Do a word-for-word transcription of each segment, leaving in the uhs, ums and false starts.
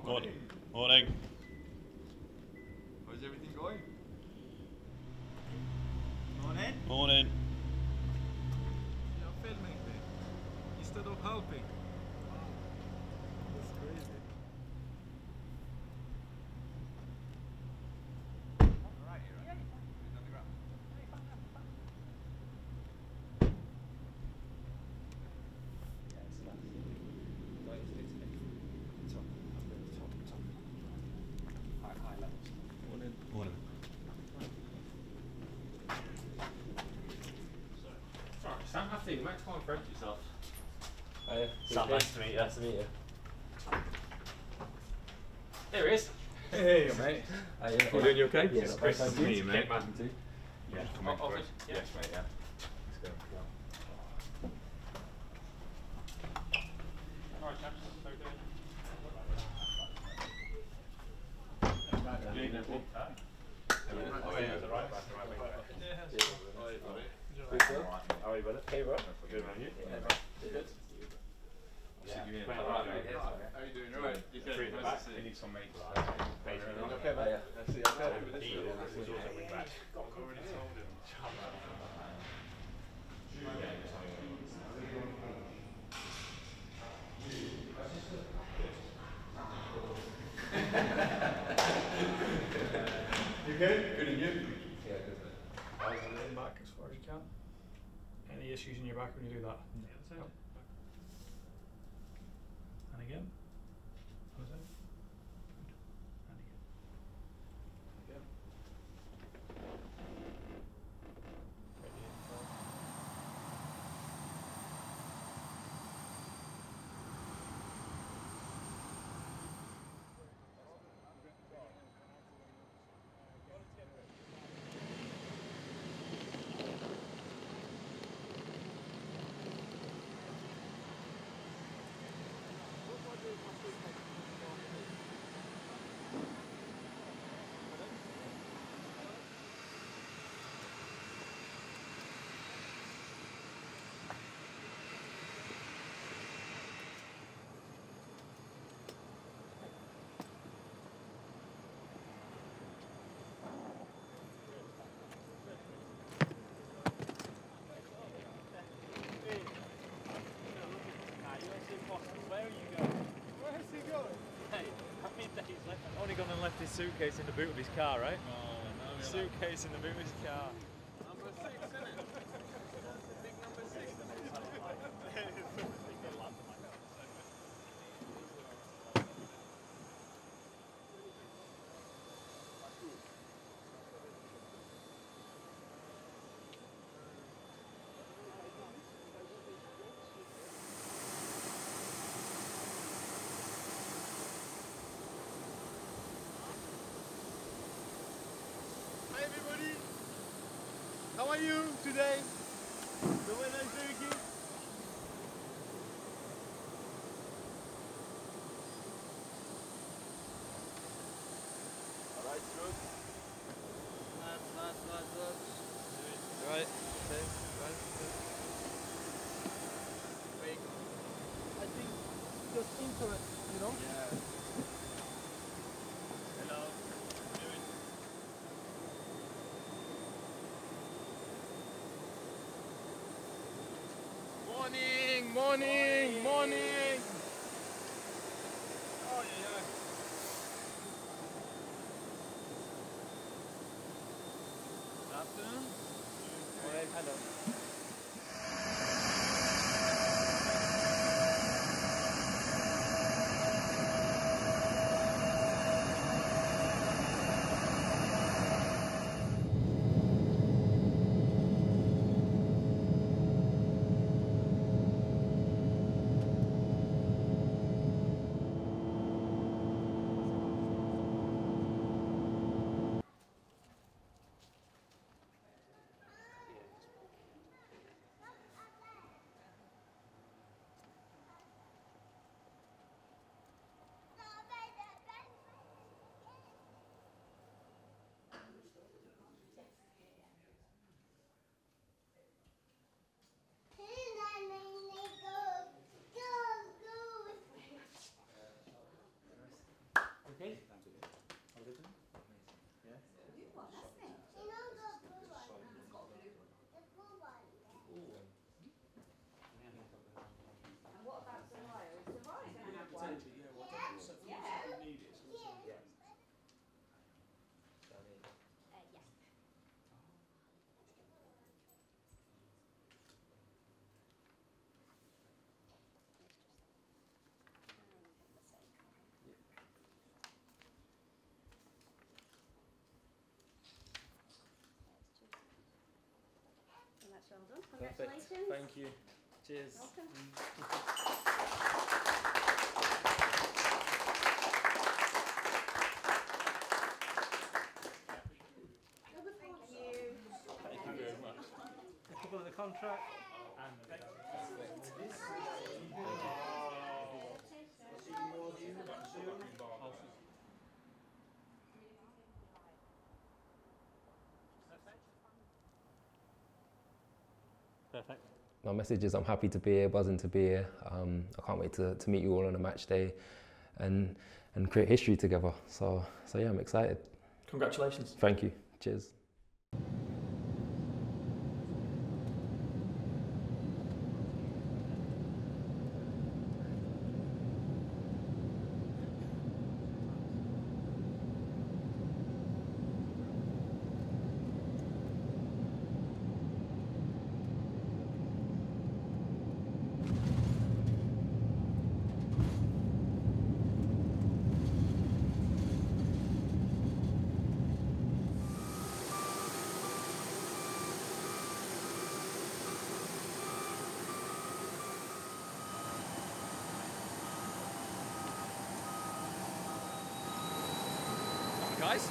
Good. Morning. How's everything going? Morning. Morning. You're filming me instead of helping. That's crazy. Alright, you're right. He's on the ground. Morning. Morning. Sorry, Sam, I think you might come and friend yourself. Oh, yeah. Sam, nice to meet you. Nice to meet you. There he is. Hey, mate. How you doing? You okay? Yes, Chris. Nice to meet you, mate. Yeah. Yeah, come Oh, in, Chris. office? Yeah. Yes, mate, yeah. Let's go. Alright, chaps. How you doing? Oh, yeah. Right back, right back. How are you, brother? Hey, bro. Good, man. You? Yeah. Good. Yeah. Yeah. Right, Alright, right, mate. right. How are you doing? Alright? You Three in the nice back. to see We you. need some mates. Okay, mate. Let's see. Okay. You good? Good, and you? Yeah, good, mate. Lean back as far as you can. Any issues in your back when you do that? Yep. And again. How's that? Good. And again. Again. Ready and go. Only gone and left his suitcase in the boot of his car, right? No, no, Suitcase in the boot of his car. Number six, isn't it? Big number six. Hi everybody! How are you today? The weather is very good. Alright, good. Nice, nice, nice, nice. Right, okay, right. Wait. I think just into it, you know? Yeah. Hello. How you doing? Morning, morning, morning. Oh yeah, yeah. Good afternoon. Morning, hello. That's well done. Perfect. Congratulations. Thank you. Cheers. Welcome. Thank you. Thank you very much. A couple of the contract and the Perfect. My message is I'm happy to be here, buzzing to be here. Um, I can't wait to, to meet you all on a match day and and create history together. So so yeah, I'm excited. Congratulations. Thank you. Cheers. Guys.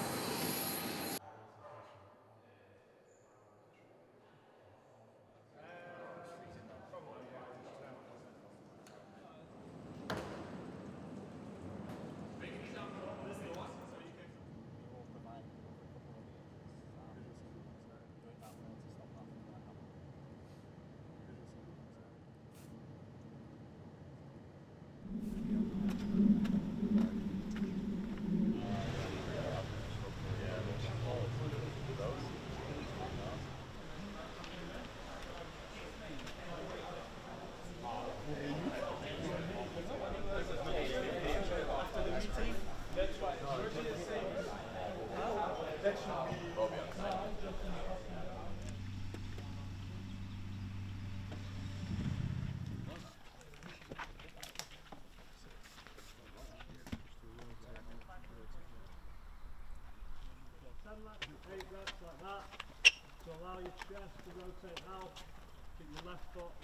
Eight reps like that, to allow your chest to rotate out, keep your left foot.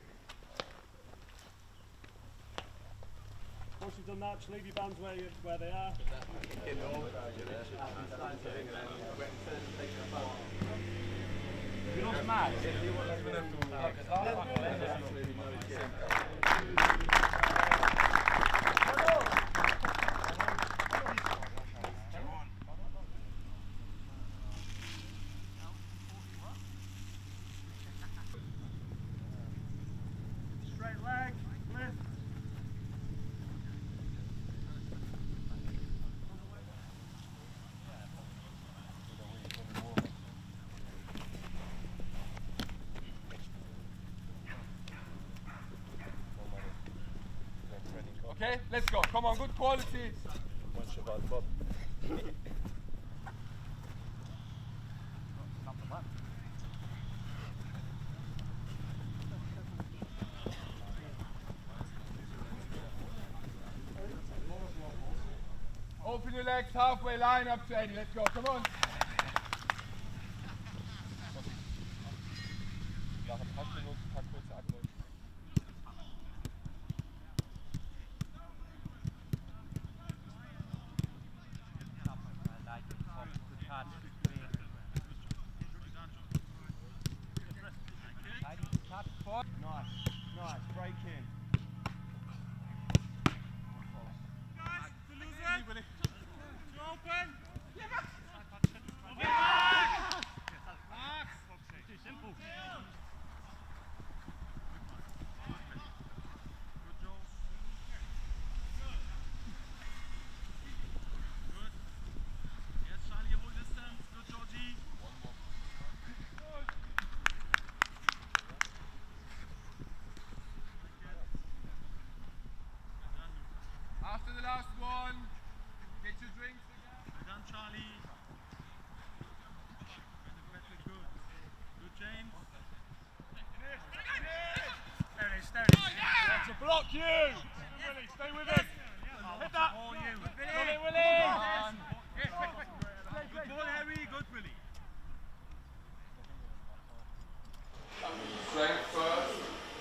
Once you've done that, just leave your bands where, you, where they are. You're not mad. Straight leg, lift. Okay, let's go. Come on, good quality. Open your legs halfway line up to Eddie. Let's go. Come on. Nice, nice, break in. After the last one, get your drinks again. Well done, Charlie. Good. Good, James. There it is, there it is. That's a block, you! Willie, stay with it. Hit that. All you. Willie, Willie! Good ball, Harry. Good, Willie. Strength first.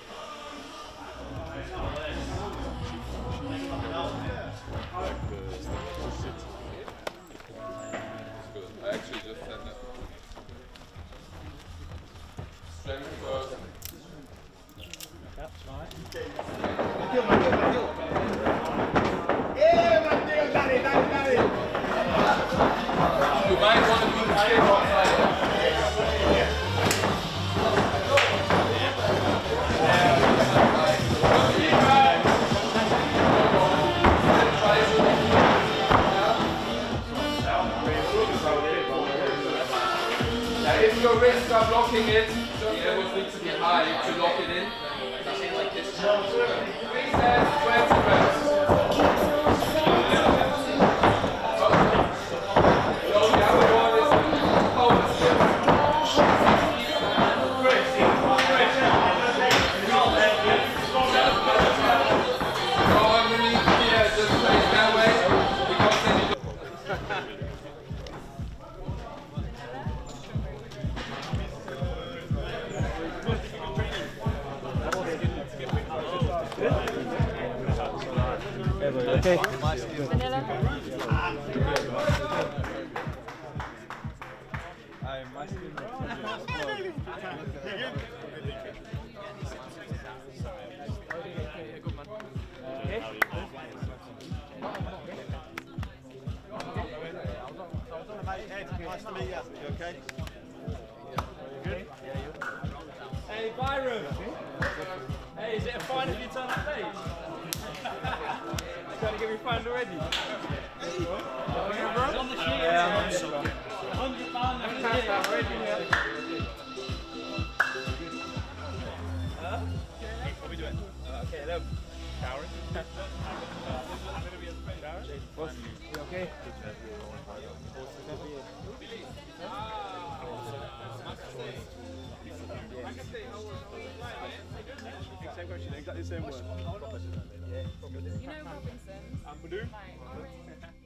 Good. I actually just said that. Strength first. That's right. You might want to do the shape outside. If your wrists are blocking it, the elbows need to be high to lock it in. Like this. Three sets, twenty reps. So the other one is power skip. So underneath here, just face that way. Because then you Okay. Vanilla. Nice to meet you. You okay? Good? Hey, Byron. Hey, is it a fine if you turn up late? Trying to get me fined already? It's on the sheet. Yeah, one hundred pounds already. Huh? What are we doing? Uh, okay, hello. Showering? What's you okay? Same question, exactly the same word. You know Robinson's? Amadou? Right.